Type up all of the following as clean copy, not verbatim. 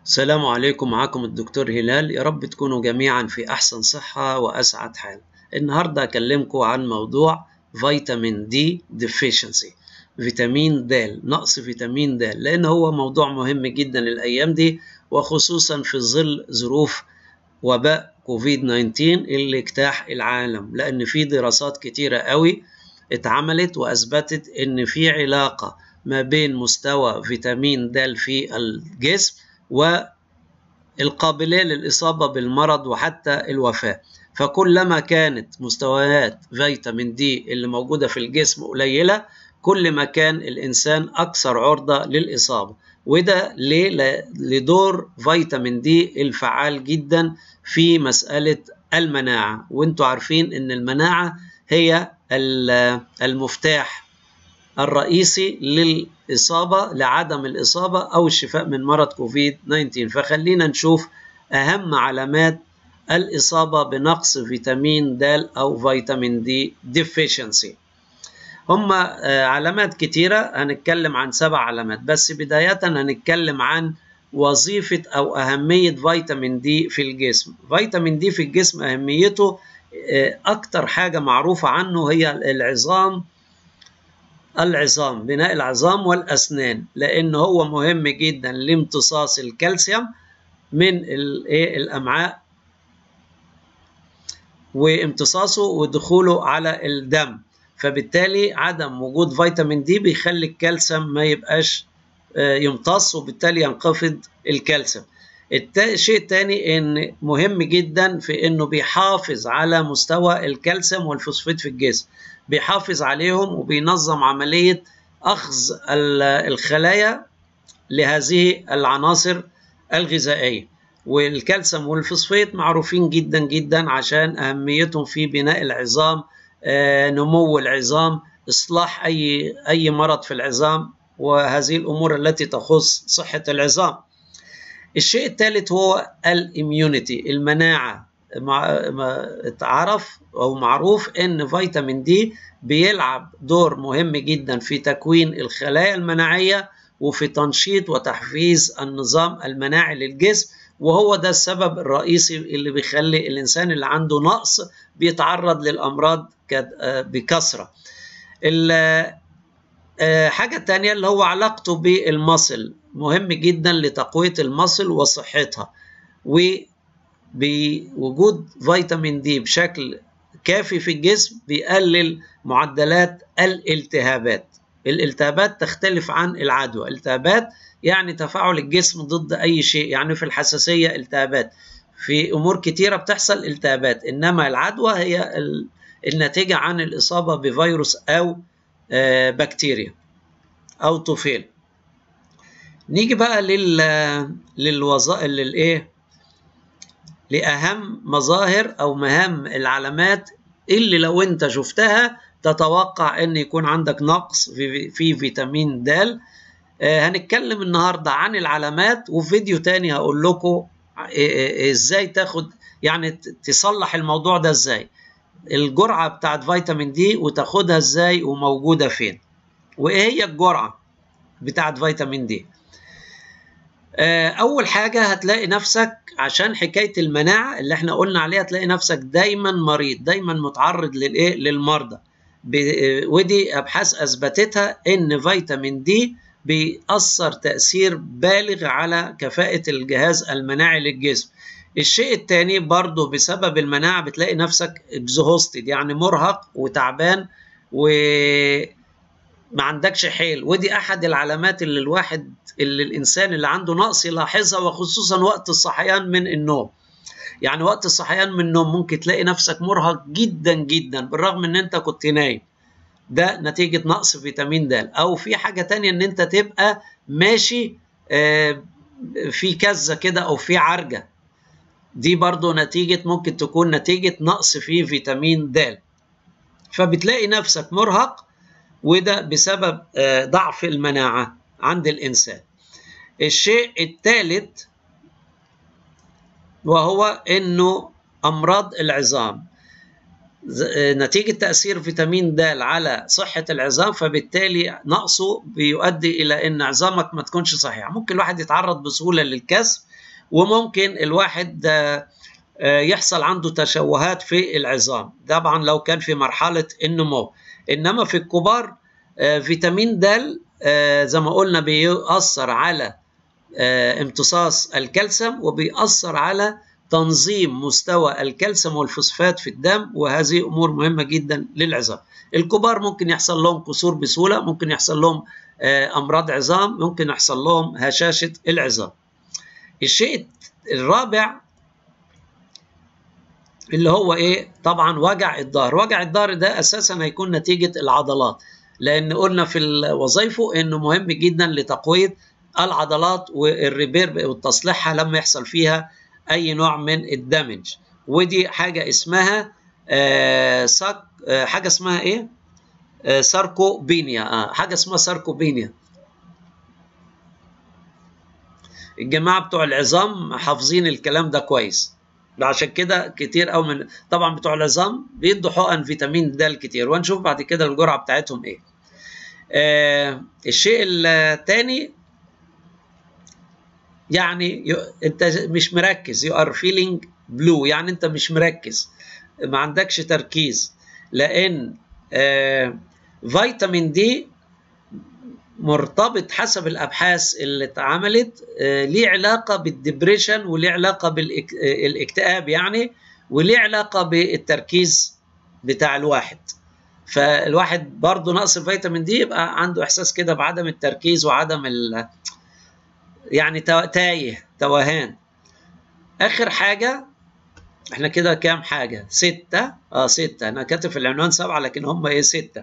السلام عليكم. معكم الدكتور هلال. يا رب تكونوا جميعا في أحسن صحة وأسعد حال. النهاردة أكلمكم عن موضوع فيتامين دي deficiency، فيتامين د، نقص فيتامين د، لأن هو موضوع مهم جدا الأيام دي، وخصوصا في ظل ظروف وباء كوفيد 19 اللي اجتاح العالم، لأن في دراسات كتيرة قوي اتعملت وأثبتت إن في علاقة ما بين مستوى فيتامين د في الجسم والقابلية للإصابة بالمرض وحتى الوفاة. فكلما كانت مستويات فيتامين دي اللي موجودة في الجسم قليلة، كل ما كان الإنسان أكثر عرضة للإصابة. وده ليه؟ لدور فيتامين دي الفعال جدا في مسألة المناعة، وانتوا عارفين ان المناعة هي المفتاح الرئيسي للإصابة، لعدم الإصابة أو الشفاء من مرض كوفيد 19. فخلينا نشوف أهم علامات الإصابة بنقص فيتامين د أو فيتامين دي deficiency. هم علامات كتيرة، هنتكلم عن 7 علامات بس. بداية هنتكلم عن وظيفة أو أهمية فيتامين دي في الجسم. فيتامين دي في الجسم أهميته أكتر حاجة معروفة عنه هي العظام، بناء العظام والأسنان، لأن هو مهم جدا لامتصاص الكالسيوم من الأمعاء وامتصاصه ودخوله على الدم. فبالتالي عدم وجود فيتامين دي بيخلي الكالسيوم ما يبقاش يمتص، وبالتالي ينخفض الكالسيوم. الشيء الثاني ان مهم جدا في انه بيحافظ على مستوى الكالسيوم والفوسفات في الجسم، بيحافظ عليهم وبينظم عملية أخذ الخلايا لهذه العناصر الغذائية. والكالسيوم والفوسفات معروفين جدا جدا عشان أهميتهم في بناء العظام، نمو العظام، إصلاح أي مرض في العظام، وهذه الأمور التي تخص صحة العظام. الشيء الثالث هو الإميونيتي، المناعة. اتعرف أو معروف أن فيتامين دي بيلعب دور مهم جدا في تكوين الخلايا المناعية وفي تنشيط وتحفيز النظام المناعي للجسم، وهو ده السبب الرئيسي اللي بيخلي الإنسان اللي عنده نقص بيتعرض للأمراض بكثرة. حاجة تانية اللي هو علاقته بالمصل، مهم جدا لتقوية المصل وصحتها، وبوجود فيتامين دي بشكل كافي في الجسم بيقلل معدلات الالتهابات. الالتهابات تختلف عن العدوى. الالتهابات يعني تفاعل الجسم ضد أي شيء، يعني في الحساسية التهابات، في أمور كتيرة بتحصل التهابات، إنما العدوى هي الناتجة عن الإصابة بفيروس أو بكتيريا أو طفيل. نيجي بقى لأهم مظاهر أو مهام العلامات اللي لو أنت شفتها تتوقع أن يكون عندك نقص في فيتامين د. هنتكلم النهاردة عن العلامات، وفي فيديو تاني هقول لكم إزاي تاخد، يعني تصلح الموضوع ده إزاي، الجرعة بتاعت فيتامين دي وتاخدها إزاي وموجودة فين، وإيه هي الجرعة بتاعت فيتامين دي. أول حاجة هتلاقي نفسك عشان حكاية المناعة اللي احنا قلنا عليها، تلاقي نفسك دايما مريض، دايما متعرض للمرضى. ودي أبحاث أثبتتها إن فيتامين دي بيأثر تأثير بالغ على كفاءة الجهاز المناعي للجسم. الشيء الثاني برضو بسبب المناعة بتلاقي نفسك exhausted، يعني مرهق وتعبان وما عندكش حيل. ودي أحد العلامات اللي الإنسان اللي عنده نقص يلاحظها، وخصوصا وقت الصحيان من النوم. يعني وقت الصحيان من النوم ممكن تلاقي نفسك مرهق جدا جدا بالرغم ان انت كنت نايم، ده نتيجة نقص فيتامين د. او في حاجة تانية ان انت تبقى ماشي في كزة كده او في عرجة، دي برضو ممكن تكون نتيجة نقص في فيتامين د. فبتلاقي نفسك مرهق، وده بسبب ضعف المناعة عند الإنسان. الشيء الثالث وهو إنه أمراض العظام. نتيجة تأثير فيتامين د على صحة العظام، فبالتالي نقصه بيؤدي إلى أن عظامك ما تكونش صحيحة. ممكن الواحد يتعرض بسهولة للكسر، وممكن الواحد يحصل عنده تشوهات في العظام، طبعا لو كان في مرحلة النمو. إنما في الكبار فيتامين د زي ما قلنا بيأثر على امتصاص الكالسيوم، وبيأثر على تنظيم مستوى الكالسيوم والفوسفات في الدم، وهذه أمور مهمة جدا للعظام. الكبار ممكن يحصل لهم كسور بسهولة، ممكن يحصل لهم أمراض عظام، ممكن يحصل لهم هشاشة العظام. الشيء الرابع اللي هو إيه؟ طبعا وجع الظهر. وجع الظهر ده أساسا هيكون نتيجة العضلات، لأن قلنا في وظائفه إنه مهم جدا لتقوية العضلات والريبير وتصليحها لما يحصل فيها أي نوع من الدمج. ودي حاجة اسمها حاجة اسمها إيه؟ ساركوبينيا. حاجة اسمها ساركوبينيا. الجماعة بتوع العظام حافظين الكلام ده كويس، عشان كده كتير أو من طبعا بتوع العظام بيدوا حقن فيتامين د كتير، وهنشوف بعد كده الجرعة بتاعتهم إيه. الشيء الثاني يعني انت مش مركز، you are feeling blue، يعني انت مش مركز، ما عندكش تركيز، لان فيتامين دي مرتبط حسب الابحاث اللي اتعملت ليه علاقه بالدبريشن، وليه علاقه بالاكتئاب يعني، وليه علاقه بالتركيز بتاع الواحد. فالواحد برضه نقص الفيتامين دي يبقى عنده احساس كده بعدم التركيز وعدم يعني تايه، توهان. اخر حاجه احنا كده كام حاجه؟ 6. 6. انا كاتب في العنوان 7 لكن هم ايه 6.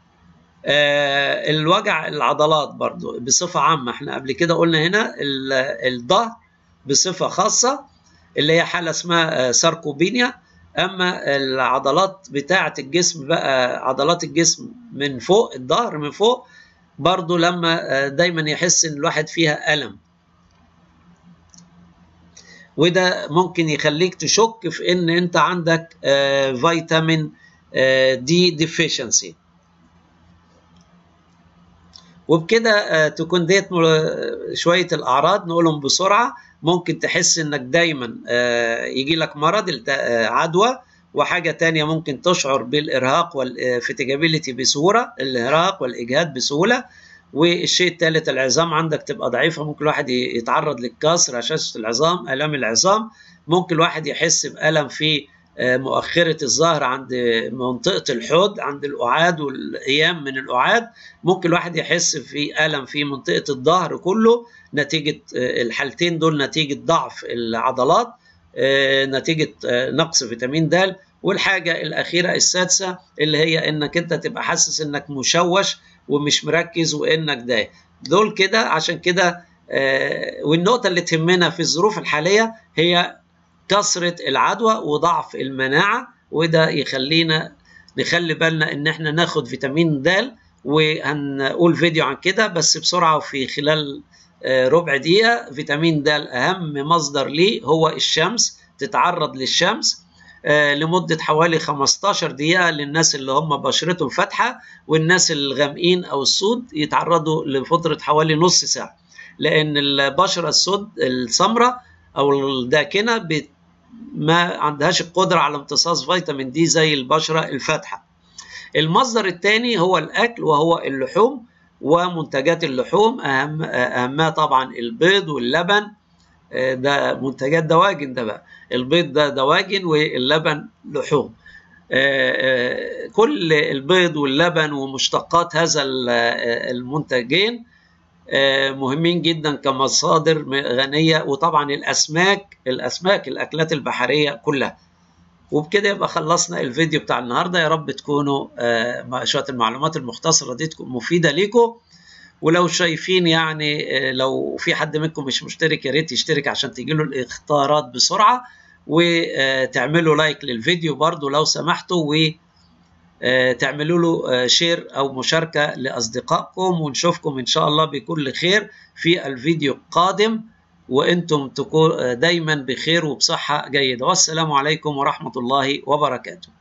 الوجع العضلات برضو بصفه عامه، احنا قبل كده قلنا هنا الظهر بصفه خاصه اللي هي حاله اسمها ساركوبينيا. اما العضلات بتاعه الجسم بقى، عضلات الجسم من فوق، الظهر من فوق برضو لما دايما يحس ان الواحد فيها ألم، وده ممكن يخليك تشك في ان انت عندك فيتامين دي ديفيشنسي. وبكده تكون ديت شوية الأعراض نقولهم بسرعة. ممكن تحس انك دايما يجي لك مرض عدوى، وحاجة تانية ممكن تشعر بالإرهاق والفتيجابيليتي بسهولة، الإرهاق والإجهاد بسهولة. والشيء الثالث العظام عندك تبقى ضعيفة، ممكن الواحد يتعرض للكسر، هشاشة العظام، آلام العظام. ممكن الواحد يحس بألم في مؤخرة الظهر عند منطقة الحوض، عند الأعاد والقيام من الأعاد. ممكن الواحد يحس في ألم في منطقة الظهر كله، نتيجة الحالتين دول نتيجة ضعف العضلات، نتيجة نقص فيتامين د. والحاجة الأخيرة السادسة اللي هي إنك أنت تبقى حاسس إنك مشوش ومش مركز وإنك دايخ. دول كده عشان كده والنقطة اللي تهمنا في الظروف الحالية هي كثرة العدوى وضعف المناعة، وده يخلينا نخلي بالنا إن احنا ناخد فيتامين د. وهنقول فيديو عن كده بس بسرعة وفي خلال ربع دقيقة. فيتامين د أهم مصدر ليه هو الشمس، تتعرض للشمس لمدة حوالي 15 دقيقة للناس اللي هم بشرتهم فاتحة، والناس الغامقين أو السود يتعرضوا لفترة حوالي نص ساعة، لأن البشرة السود السمراء أو الداكنة ما عندهاش القدرة على امتصاص فيتامين دي زي البشرة الفاتحة. المصدر الثاني هو الأكل، وهو اللحوم ومنتجات اللحوم، أهمها طبعا البيض واللبن، ده منتجات دواجن، ده بقى البيض ده دواجن واللبن لحوم. كل البيض واللبن ومشتقات هذا المنتجين مهمين جدا كمصادر غنية، وطبعا الأسماك الأكلات البحرية كلها. وبكده يبقى خلصنا الفيديو بتاع النهاردة. يا رب تكونوا شوية المعلومات المختصرة دي تكون مفيدة ليكم. ولو شايفين يعني لو في حد منكم مش مشترك يا ريت يشترك عشان تجيله الاختيارات بسرعة، وتعملوا لايك للفيديو برضو لو سمحتوا، وتعملوا له شير أو مشاركة لأصدقائكم. ونشوفكم إن شاء الله بكل خير في الفيديو القادم، وأنتم تكونوا دايما بخير وبصحة جيدة. والسلام عليكم ورحمة الله وبركاته.